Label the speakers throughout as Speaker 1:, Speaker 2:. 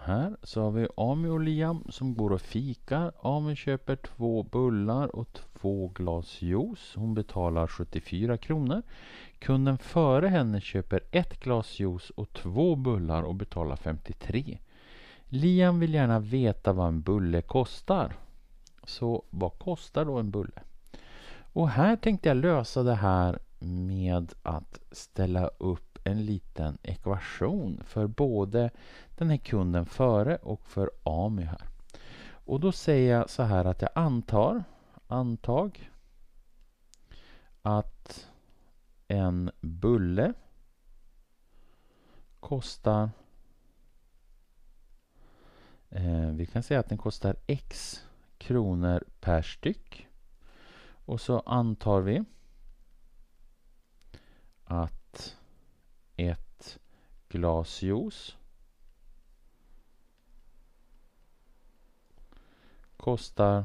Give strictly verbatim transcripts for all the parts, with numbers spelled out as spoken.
Speaker 1: här så har vi Ami och Liam som går och fikar. Ami köper två bullar och två glas juice. Hon betalar sjuttiofyra kronor. Kunden före henne köper ett glas juice och två bullar och betalar femtiotre. Liam vill gärna veta vad en bulle kostar. Så vad kostar då en bulle? Och här tänkte jag lösa det här med att ställa upp en liten ekvation för både den här kunden före och för Ami här. Och då säger jag så här att jag antar antag att en bulle kostar eh, vi kan säga att den kostar x kronor per styck. Och så antar vi att ett glas juice kostar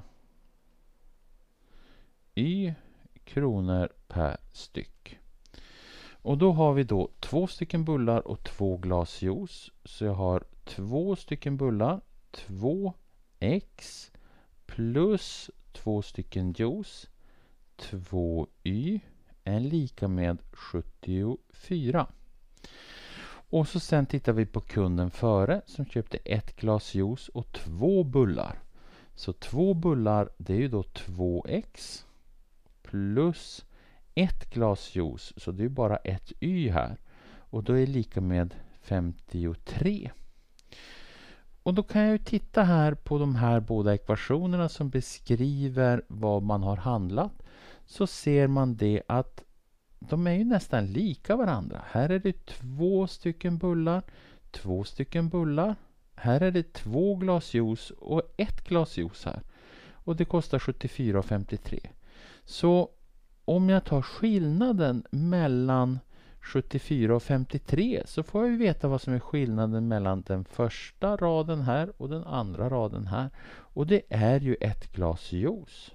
Speaker 1: y kronor per styck. Och då har vi då två stycken bullar och två glas juice. Så jag har två stycken bullar, två x plus två stycken juice, två y är lika med sjuttiofyra. Och så sen tittar vi på kunden före som köpte ett glas juice och två bullar. Så två bullar, det är ju då två x plus ett glas juice. Så det är bara ett y här. Och då är det lika med femtiotre. Och då kan jag ju titta här på de här båda ekvationerna som beskriver vad man har handlat. Så ser man det att de är ju nästan lika varandra. Här är det två stycken bullar, två stycken bullar. Här är det två glas juice och ett glas juice här. Och det kostar sjuttiofyra och femtiotre. Så om jag tar skillnaden mellan sjuttiofyra och femtiotre så får jag ju veta vad som är skillnaden mellan den första raden här och den andra raden här. Och det är ju ett glas juice.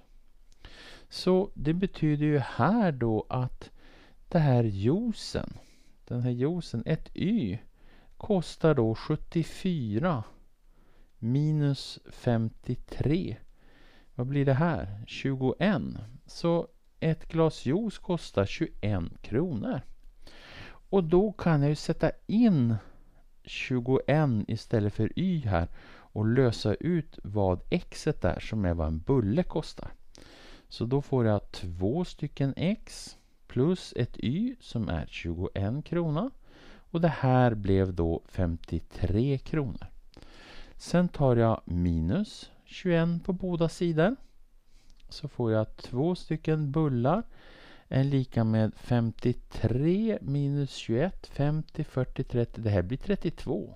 Speaker 1: Så det betyder ju här då att det här juicen, den här juicen, ett y, kostar då sjuttiofyra minus femtiotre. Vad blir det här? tjugoett. Så ett glas juice kostar tjugoett kronor. Och då kan jag ju sätta in tjugoett istället för y här och lösa ut vad x är som är vad en bulle kostar. Så då får jag två stycken x plus ett y som är tjugoett kronor. Och det här blev då femtiotre kronor. Sen tar jag minus tjugoett på båda sidor. Så får jag två stycken bullar är lika med femtiotre minus tjugoett, femtio, fyrtio, trettio. Det här blir trettiotvå.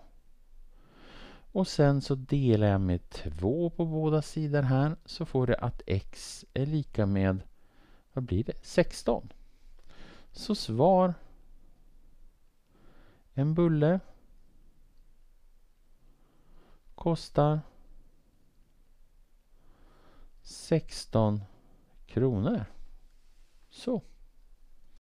Speaker 1: Och sen så delar jag med två på båda sidor här. Så får det att x är lika med, vad blir det? sexton. Så svar. En bulle kostar sexton kronor. Så.